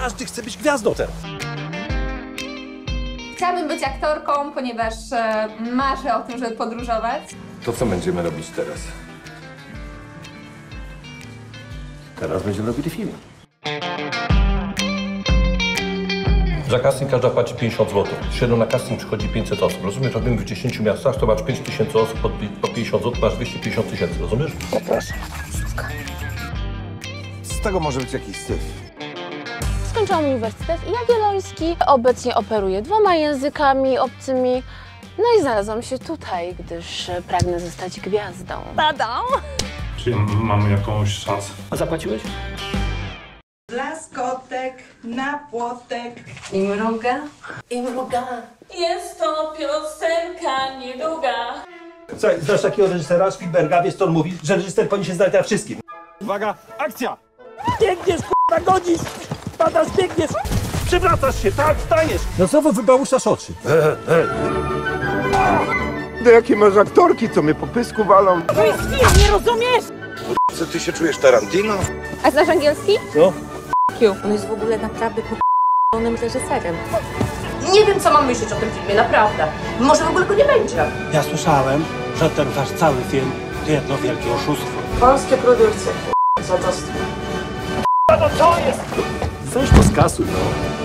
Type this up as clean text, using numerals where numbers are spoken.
Każdy chce być gwiazdą teraz. Chciałabym być aktorką, ponieważ marzę o tym, żeby podróżować. To co będziemy robić teraz? Teraz będziemy robili film. Za casting każda płaci 50 zł. Średnio na casting przychodzi 500 osób. Rozumiesz? Robimy w 10 miastach, to masz 5000 osób po 50 zł, masz 250 000, rozumiesz? Zapraszam. Z tego może być jakiś syf. Skończyłam Uniwersytet Jagielloński. Obecnie operuję 2 językami obcymi. No i znalazłam się tutaj, gdyż pragnę zostać gwiazdą. Tadam! Czy mamy jakąś szansę? A zapłaciłeś? Blaskotek na płotek. I mruga. I mruga. Jest to piosenka niedługa. Słuchaj, znasz takiego reżysera Spielberga, wiesz co on mówi? Że reżyser powinien się znać na wszystkim. Uwaga, akcja! Biegniesz, k***a, godzisz! Padasz, biegniesz! Przewracasz się, tak, wstajesz! No znowu wybałuszasz oczy. Jakie masz aktorki, co mnie po pysku walą? To jest film, nie rozumiesz? Co ty się czujesz, Tarantino? A znasz angielski? No. On jest w ogóle naprawdę p***onym reżyserem. Nie wiem, co mam myśleć o tym filmie, naprawdę. Może w ogóle go nie będzie. Ja słyszałem, że ten wasz cały film to jedno wielkie oszustwo. Polskie produkcje. Dziadostwo. No co jest? Weź to skasuj, no.